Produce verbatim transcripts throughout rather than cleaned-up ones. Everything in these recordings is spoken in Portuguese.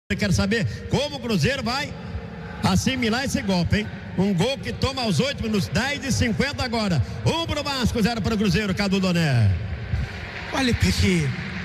Eu quero saber como o Cruzeiro vai assimilar esse golpe, hein? Um gol que toma aos oito minutos, dez e cinquenta agora. Um pro Vasco, zero para o Cruzeiro, Cadu Doné. Olha, Pequi,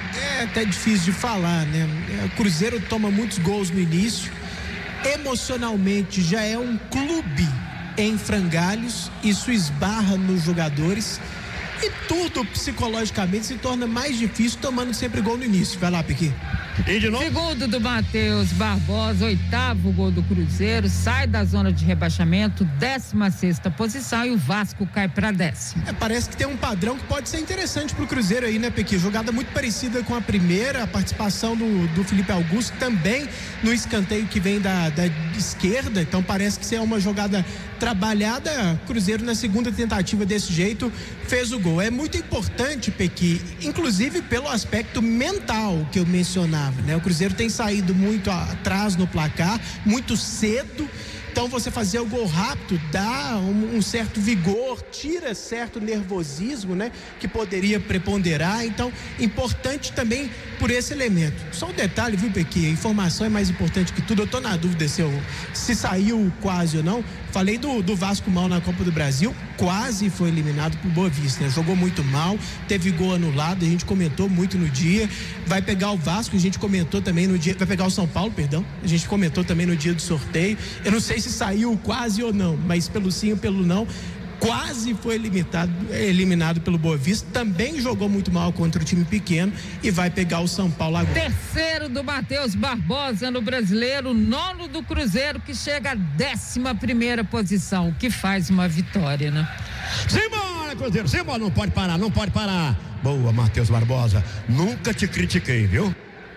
é até difícil de falar, né? O Cruzeiro toma muitos gols no início. Emocionalmente já é um clube em frangalhos. Isso esbarra nos jogadores. E tudo psicologicamente se torna mais difícil tomando sempre gol no início. Vai lá, Pequi. E de novo? Segundo do Matheus Barbosa, oitavo gol do Cruzeiro, sai da zona de rebaixamento, décima sexta posição, e o Vasco cai para décimo. É, parece que tem um padrão que pode ser interessante pro Cruzeiro aí, né, Pequi? Jogada muito parecida com a primeira, a participação do, do Felipe Augusto também no escanteio que vem da, da esquerda, então parece que é uma jogada trabalhada. Cruzeiro na segunda tentativa desse jeito fez o gol. É muito importante, Pequi, inclusive pelo aspecto mental que eu mencionava, né? O Cruzeiro tem saído muito atrás no placar, muito cedo. Então você fazer o gol rápido dá um, um certo vigor, tira certo nervosismo, né? Que poderia preponderar. Então, importante também por esse elemento. Só um detalhe, viu, Pequi? A informação é mais importante que tudo. Eu tô na dúvida se, eu, se saiu quase ou não. Falei do, do Vasco mal na Copa do Brasil, quase foi eliminado por Boa Vista, né? Jogou muito mal, teve gol anulado, a gente comentou muito no dia. Vai pegar o Vasco, a gente comentou também no dia, vai pegar o São Paulo, perdão, a gente comentou também no dia do sorteio. Eu não sei se saiu quase ou não, mas pelo sim ou pelo não, quase foi eliminado, eliminado pelo Boa Vista, também jogou muito mal contra o time pequeno e vai pegar o São Paulo agora. Terceiro do Matheus Barbosa no Brasileiro, nono do Cruzeiro, que chega à décima primeira posição, que faz uma vitória, né? Simbora, Cruzeiro, simbora, não pode parar, não pode parar. Boa, Matheus Barbosa, nunca te critiquei, viu?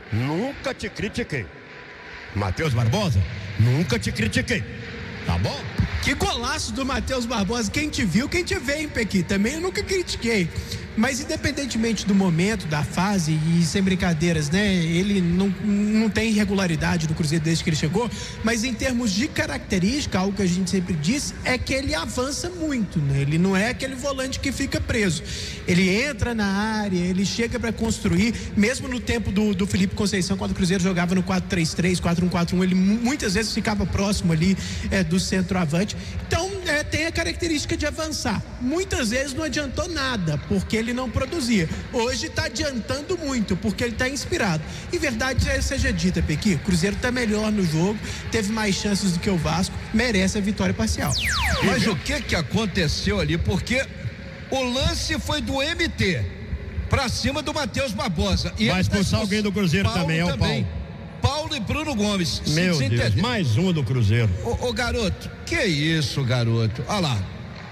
Nunca te critiquei. Matheus Barbosa, nunca te critiquei, tá bom? Que golaço do Matheus Barbosa, quem te viu, quem te vê, hein, Pequi? Também eu nunca critiquei, mas independentemente do momento, da fase e sem brincadeiras, né? Ele não, não tem irregularidade no Cruzeiro desde que ele chegou, mas em termos de característica, algo que a gente sempre diz é que ele avança muito, né? Ele não é aquele volante que fica preso, ele entra na área, ele chega para construir, mesmo no tempo do, do Felipe Conceição, quando o Cruzeiro jogava no quatro três três, quatro um quatro um, ele muitas vezes ficava próximo ali é, do centroavante. Então é, tem a característica de avançar. Muitas vezes não adiantou nada porque ele não produzia. Hoje está adiantando muito porque ele está inspirado. E verdade seja dita, Pequi, o Cruzeiro está melhor no jogo, teve mais chances do que o Vasco, merece a vitória parcial. Mas o que que aconteceu ali? Porque o lance foi do M T para cima do Matheus Barbosa. E vai expulsar alguém do Cruzeiro Paulo também, é o também. Paulo. Paulo e Bruno Gomes. Meu se Deus, entender. mais um do Cruzeiro. Ô, ô garoto, que isso, garoto? Olha lá.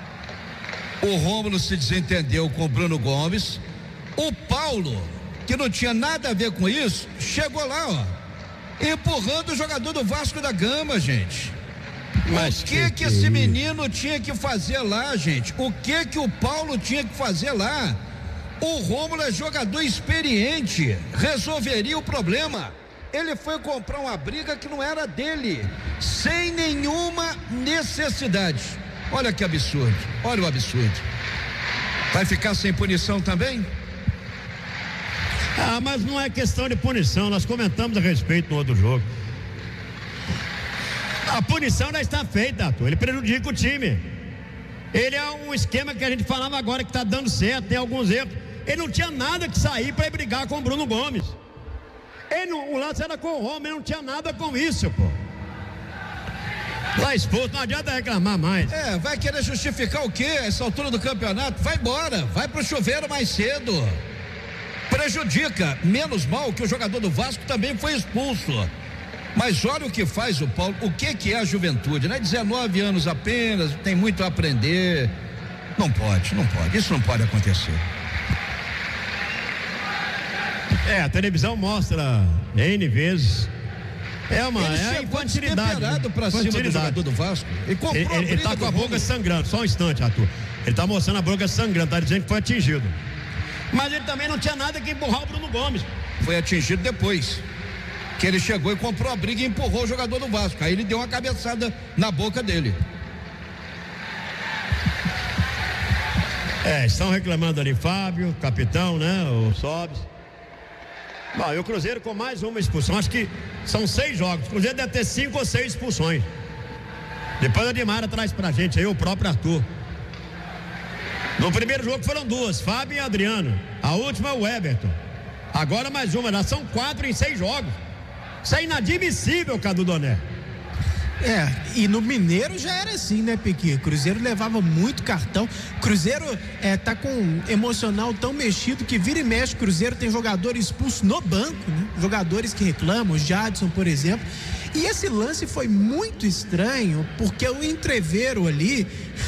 O Rômulo se desentendeu com o Bruno Gomes. O Paulo, que não tinha nada a ver com isso, chegou lá, ó, empurrando o jogador do Vasco da Gama, gente. Mas o que que, que esse menino tinha que fazer lá, gente? O que que o Paulo tinha que fazer lá? O Rômulo é jogador experiente, resolveria o problema. Ele foi comprar uma briga que não era dele, sem nenhuma necessidade. Olha que absurdo, olha o absurdo. Vai ficar sem punição também? Ah, mas não é questão de punição, nós comentamos a respeito no outro jogo. A punição já está feita, Arthur. Ele prejudica o time. Ele é um esquema que a gente falava agora que está dando certo, tem alguns erros. Ele não tinha nada que sair para brigar com o Bruno Gomes. Ele não, o lance era com o Rômulo, ele não tinha nada com isso, pô. Lá expulso, não adianta reclamar mais. É, vai querer justificar o quê? Essa altura do campeonato? Vai embora, vai pro chuveiro mais cedo. Prejudica, menos mal que o jogador do Vasco também foi expulso. Mas olha o que faz o Paulo, o que que é a juventude, né? dezenove anos apenas, tem muito a aprender. Não pode, não pode, isso não pode acontecer. É, a televisão mostra N vezes. É uma ele é infantilidade. Ele pra cima do jogador do Vasco. Ele, ele, ele, ele tá com a boca sangrando, só um instante, Arthur. Ele tá mostrando a boca sangrando, tá dizendo que foi atingido. Mas ele também não tinha nada que empurrar o Bruno Gomes. Foi atingido depois que ele chegou e comprou a briga e empurrou o jogador do Vasco. Aí ele deu uma cabeçada na boca dele. É, estão reclamando ali Fábio, capitão, né? O Sobes. Bom, e o Cruzeiro com mais uma expulsão, acho que são seis jogos. O Cruzeiro deve ter cinco ou seis expulsões. Depois a Dimara traz pra gente aí o próprio Arthur. No primeiro jogo foram duas, Fábio e Adriano. A última o Everton. Agora mais uma, já são quatro em seis jogos. Isso é inadmissível, Cadu Doné. É, e no Mineiro já era assim, né, Pequi? Cruzeiro levava muito cartão. Cruzeiro é, tá com um emocional tão mexido que vira e mexe. Cruzeiro tem jogadores expulsos no banco, né? Jogadores que reclamam, o Jadson, por exemplo. E esse lance foi muito estranho, porque o entreveiro ali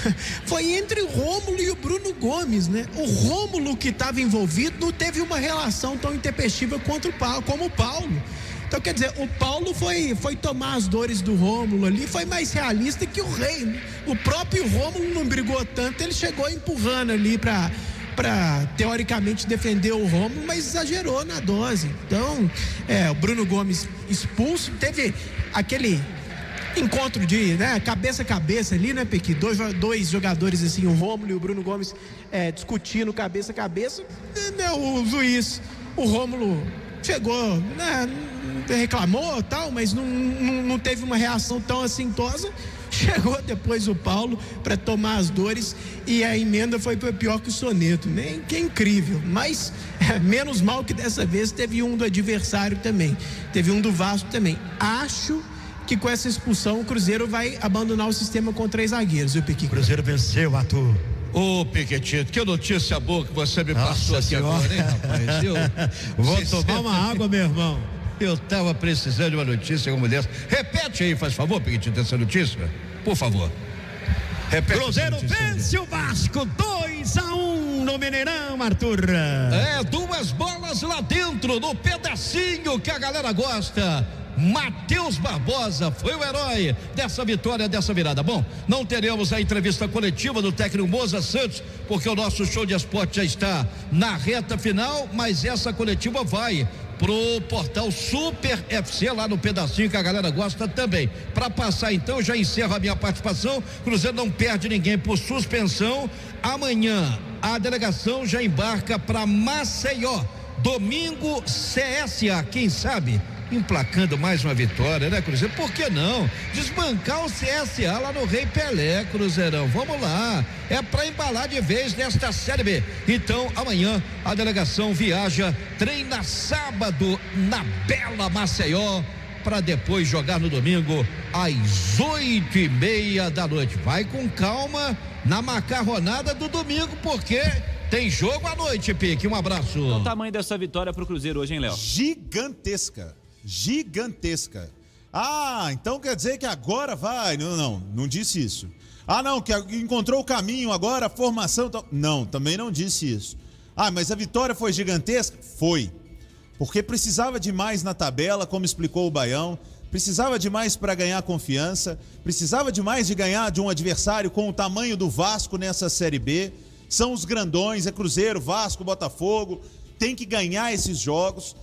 foi entre o Rômulo e o Bruno Gomes, né? O Rômulo, que estava envolvido, não teve uma relação tão intempestiva contra o Paulo, como o Paulo. Então, quer dizer, o Paulo foi, foi tomar as dores do Rômulo ali, foi mais realista que o Rei, né? O próprio Rômulo não brigou tanto, ele chegou empurrando ali para para teoricamente defender o Rômulo, mas exagerou na dose. Então, é, o Bruno Gomes expulso, teve aquele encontro de, né, cabeça a cabeça ali, né, Pequi? Dois, dois jogadores assim, o Rômulo e o Bruno Gomes é, discutindo cabeça a cabeça, né, o juiz, o Rômulo chegou, né, reclamou e tal, mas não, não, não teve uma reação tão assintosa. Chegou depois o Paulo para tomar as dores e a emenda foi pior que o soneto, né? Que é incrível, mas é, menos mal que dessa vez teve um do adversário também, teve um do Vasco também. Acho que com essa expulsão o Cruzeiro vai abandonar o sistema com três zagueiros, viu, Piqui? O Cruzeiro venceu, Arthur. Ô, Piquetito, que notícia boa que você me Nossa passou aqui senhora. agora, hein, rapaz? Eu, Vou Sincer... tomar uma água, meu irmão. Eu tava precisando de uma notícia como dessa. Repete aí, faz favor, Piquetito, essa notícia, por favor. Repete. Cruzeiro vence o Vasco dois a um no Mineirão, Arthur. É, duas bolas lá dentro, no pedacinho que a galera gosta. Matheus Barbosa foi o herói dessa vitória, dessa virada. Bom, não teremos a entrevista coletiva do técnico Moza Santos, porque o nosso show de esporte já está na reta final, mas essa coletiva vai pro portal Super F C, lá no pedacinho que a galera gosta também. Para passar então, eu já encerro a minha participação. Cruzeiro não perde ninguém por suspensão. Amanhã a delegação já embarca para Maceió. Domingo C S A, quem sabe emplacando mais uma vitória, né, Cruzeiro? Por que não? Desbancar o C S A lá no Rei Pelé, Cruzeirão. Vamos lá. É para embalar de vez nesta Série B. Então, amanhã a delegação viaja, treina sábado na bela Maceió, para depois jogar no domingo às oito e meia da noite. Vai com calma na macarronada do domingo, porque tem jogo à noite, Pique. Um abraço. Qual o tamanho dessa vitória pro Cruzeiro hoje, hein, Léo? Gigantesca. Gigantesca. Ah, então quer dizer que agora vai. Não, não, não disse isso. Ah, não, que encontrou o caminho agora, a formação. Não, também não disse isso. Ah, mas a vitória foi gigantesca? Foi. Porque precisava de mais na tabela, como explicou o Baião. Precisava de mais para ganhar confiança. Precisava de mais de ganhar de um adversário com o tamanho do Vasco nessa Série B. São os grandões, é Cruzeiro, Vasco, Botafogo. Tem que ganhar esses jogos.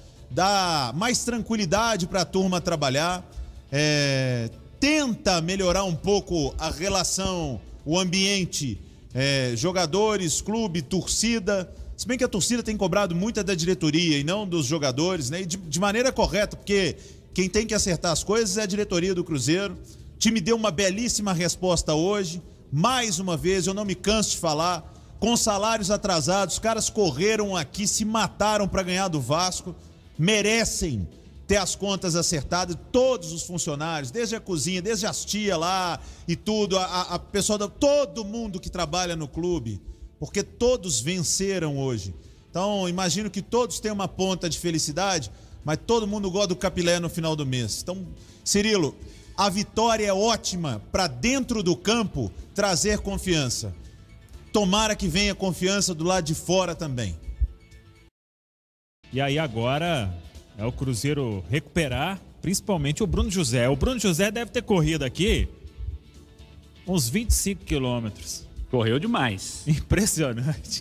Dá mais tranquilidade para a turma trabalhar, é, tenta melhorar um pouco a relação, o ambiente, é, jogadores, clube, torcida, se bem que a torcida tem cobrado muito da diretoria e não dos jogadores, né? E de, de maneira correta, porque quem tem que acertar as coisas é a diretoria do Cruzeiro. O time deu uma belíssima resposta hoje, mais uma vez, eu não me canso de falar, com salários atrasados, os caras correram aqui, se mataram para ganhar do Vasco. Merecem ter as contas acertadas, todos os funcionários, desde a cozinha, desde as tia lá e tudo, a, a pessoa, todo mundo que trabalha no clube, porque todos venceram hoje. Então, imagino que todos têm uma ponta de felicidade, mas todo mundo gosta do capilé no final do mês. Então, Cirilo, a vitória é ótima para dentro do campo trazer confiança. Tomara que venha confiança do lado de fora também. E aí agora é o Cruzeiro recuperar, principalmente o Bruno José. O Bruno José deve ter corrido aqui uns vinte e cinco quilômetros. Correu demais. Impressionante.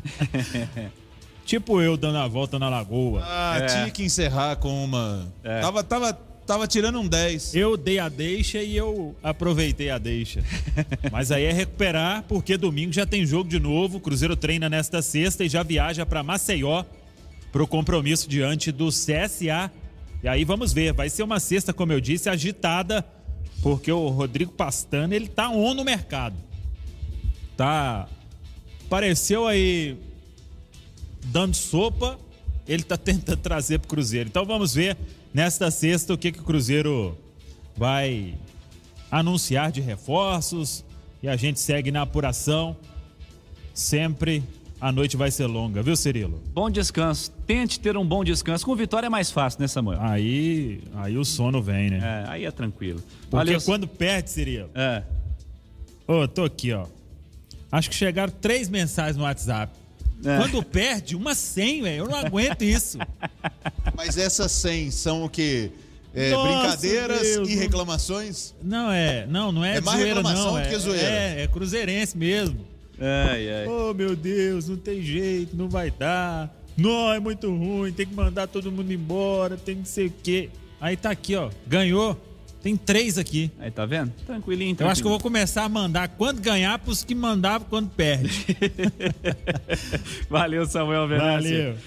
Tipo eu dando a volta na lagoa. Ah, é. Tinha que encerrar com uma... É. Tava, tava, tava tirando um dez. Eu dei a deixa e eu aproveitei a deixa. Mas aí é recuperar, porque domingo já tem jogo de novo. O Cruzeiro treina nesta sexta e já viaja para Maceió para o compromisso diante do C S A. E aí vamos ver, vai ser uma sexta, como eu disse, agitada, porque o Rodrigo Pastana, ele tá on no mercado. Tá, apareceu aí dando sopa, ele tá tentando trazer pro Cruzeiro. Então vamos ver nesta sexta o que, que o Cruzeiro vai anunciar de reforços, e a gente segue na apuração. Sempre a noite vai ser longa, viu, Cirilo? Bom descanso. Tente ter um bom descanso. Com vitória é mais fácil, né, Samuel? Aí, aí o sono vem, né? É, aí é tranquilo. Porque Valeu. quando perde, Cirilo... É. Ô, oh, tô aqui, ó. Acho que chegaram três mensagens no WhatsApp. É. Quando perde, uma cem, velho. Eu não aguento isso. Mas essas cem são o quê? É, Nossa, brincadeiras Deus, e reclamações? Não é, não, não é, É mais zoeira, reclamação não. do que É, zoeira. é, é cruzeirense mesmo. Ai, ai. Oh, meu Deus, não tem jeito, não vai dar. Não, é muito ruim, tem que mandar todo mundo embora, tem que sei o quê. Aí tá aqui, ó, ganhou. Tem três aqui. Aí, tá vendo? Tranquilinho, tranquilinho. Eu acho que eu vou começar a mandar quando ganhar pros que mandavam quando perde. Valeu, Samuel Venâncio. Valeu.